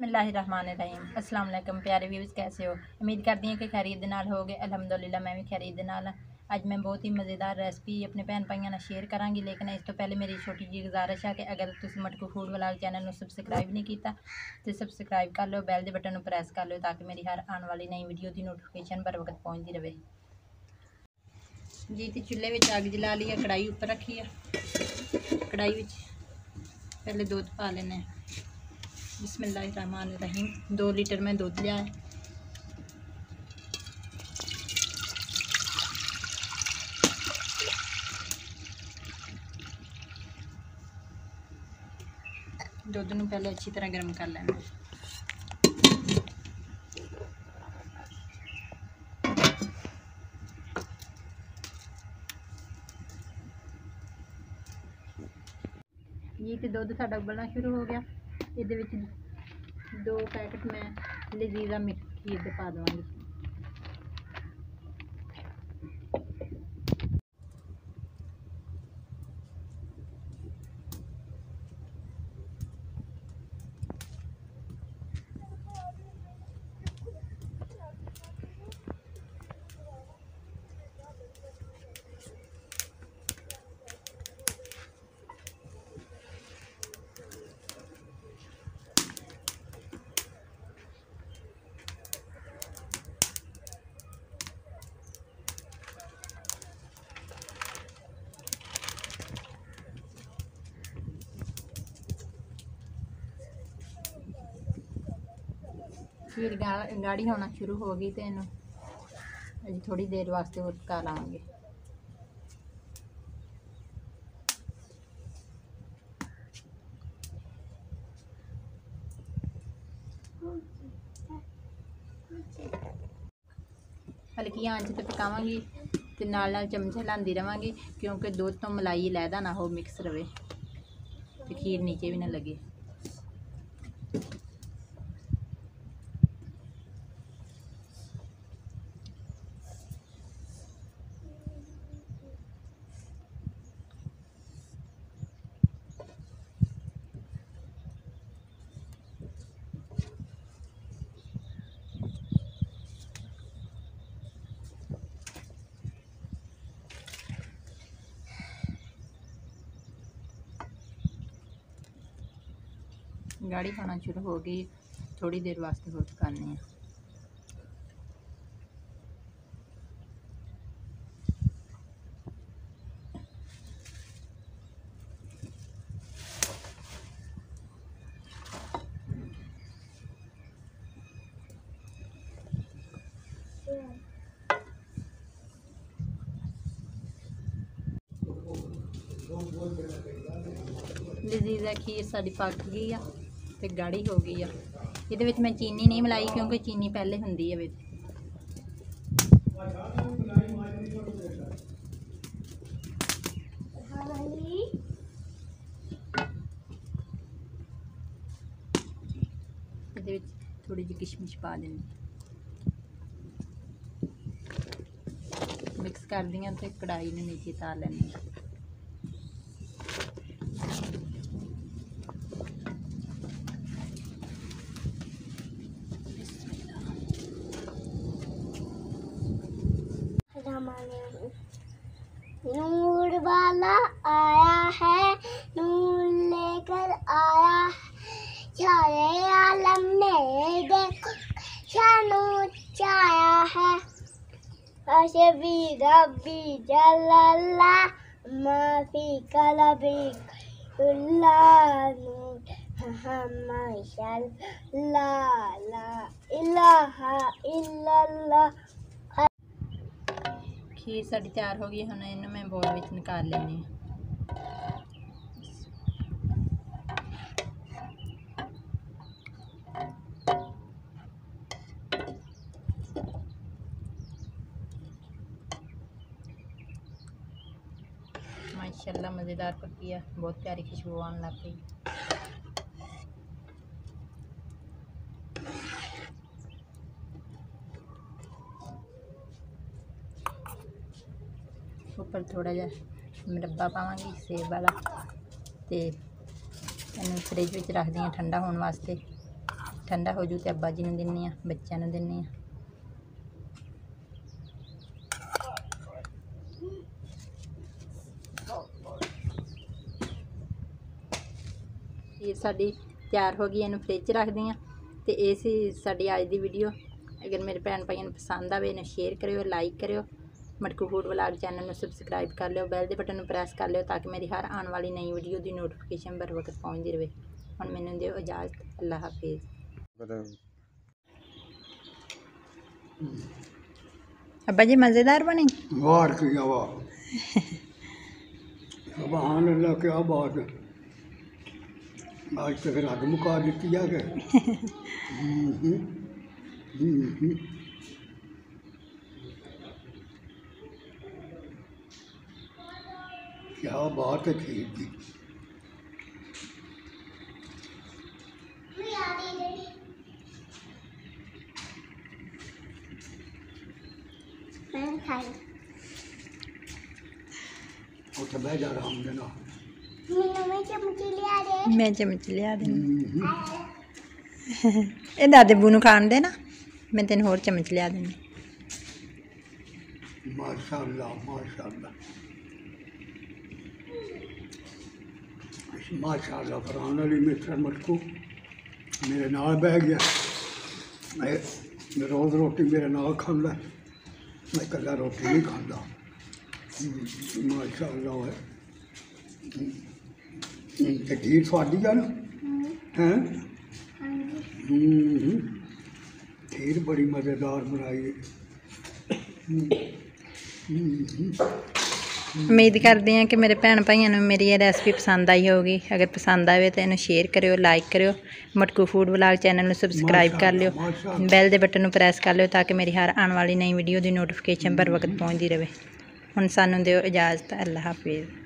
बिस्मिल्लाहिर्रहमानिर्रहीम। अस्सलाम वालेकुम प्यारे व्यूज़, कैसे हो? उम्मीद करती हैं कि खैरियत दे नाल होगे। अल्हम्दुलिल्लाह मैं भी खैरियत दे नाल। अज मैं बहुत ही मज़ेदार रेसिपी अपने भैन भाइयों नाल शेयर करांगी, लेकिन इस तो पहले मेरी छोटी जी गुजारिश है कि अगर तुम मटकू फूड व्लॉग चैनल में सबसक्राइब नहीं किया तो सबसक्राइब कर लो, बैल के बटन प्रेस कर लो ताकि मेरी हर आने वाली नई वीडियो की नोटिफिकेशन बर वक्त पहुँचती रहे जी। तो चूल्हे में अग जला ली है, कढ़ाई उपर रखी है। कढ़ाई में पहले दूध पा लेने। बिस्मिल्लाहिर्रहमानिर्रहीम। 2 लीटर में दूध लिया है। दूध को पहले अच्छी तरह गर्म कर लेना। जी तो दूध साडा उबलना शुरू हो गया। ये 2 पैकेट मैं लजीजा मिक्स खीर के पा दूँगी। खीर गाढ़ी होना शुरू हो गई तो इनू अभी थोड़ी देर वास्ते और पका लाँगे। हल्की आंच ते पकावांगी ते नाल चमचे हिलांदी रहांगी, क्योंकि दूध तो मलाई लैदा ना हो, मिक्स रहे तो खीर नीचे भी ना लगे। गाढ़ी होना शुरू हो गई, थोड़ी देर वास्ते और पकाने हैं। लजीजा खीर साड़ी पक गई है तो गाढ़ी हो गई है। ये मैं चीनी नहीं मिलाई क्योंकि चीनी पहले होंगी है। ये थोड़ी जी किशमिश पा देनी, मिक्स कर दिया तो कढ़ाई ने नीचे तार लेनी। नूर वाला आया है, नूर लेकर आया सारे आलम में देखो नूर छाया है। अशबी रब्बी जल्ला माफी कलबी नूर हमाशल ला इलाहा इल्लल्लाह। खीर साड़ी तैयार हो गई, हम इन्हें मैं बोल में निकाल लेनी है। माशाल्लाह मज़ेदार पकी है, बहुत प्यारी खुशबू आने लग गई। ऊपर थोड़ा जा मुरब्बा पावांगी सेब वाला ते इन्हू फ्रिज में रख दी ठंडा होने वास्ते। ठंडा हो जू तो अब्बा जी नूं दिन्नी आ, बच्चों नूं दिन्नी आ। ये साडी तैयार हो गई, इन्हूं फ्रिज च रख दी आ। तो ये सी साडी अज दी वीडियो। अगर मेरे भैन भाइयों नूं पसंद आवे इन्हूं शेयर करियो, लाइक करियो। मटकू फूड व्लॉग चैनल में सबसक्राइब कर लियो, बैल के बटन प्रेस कर लियो ताकि मेरी हर आने वाली नई वीडियो की नोटिफिकेशन बर वक्त पहुँचती रहे। हुण मैनूं दिओ इजाज़त, अल्लाह हाफिज़। अब्बा जी मज़ेदार बनी? वाह किया वाह, सुभान अल्लाह, क्या बात है। आज तक रात मुका दी है कि क्या बात है खीर की। मैं खाई उठ बह जा रहा हूँ ना, मैं चमची लिया दे। मैं चमच लिया देनी। ये दादे बू नूं खाण दे ना, मैं तेन होर चमच लिया देनी। माशाअल्लाह माशाअल्लाह माशाअल्लाह। फरहान अली मिस्टर मटकू मेरे नाल बह गया। मैं रोज़ रोटी मेरे नाल खांदा, मैं कल्ला रोटी नहीं खाता। माशाअल्लाह है। ते खीर स्वादी है ना, हैं? खीर बड़ी मज़ेदार बनाई है। उम्मीद करते हैं कि मेरे भैन भाइयों को मेरी ये रेसिपी पसंद आई होगी। अगर पसंद आए तो इन्हें शेयर करियो, लाइक करियो। मटकू फूड व्लॉग चैनल में सबसक्राइब कर लियो, बैल के बटन प्रेस कर लियो ताकि मेरी हर आने वाली नई वीडियो की नोटिफिकेशन बर वक्त पहुँचती रहे। हुण सानूं दिओ इजाज़त, अल्लाह हाफिज़।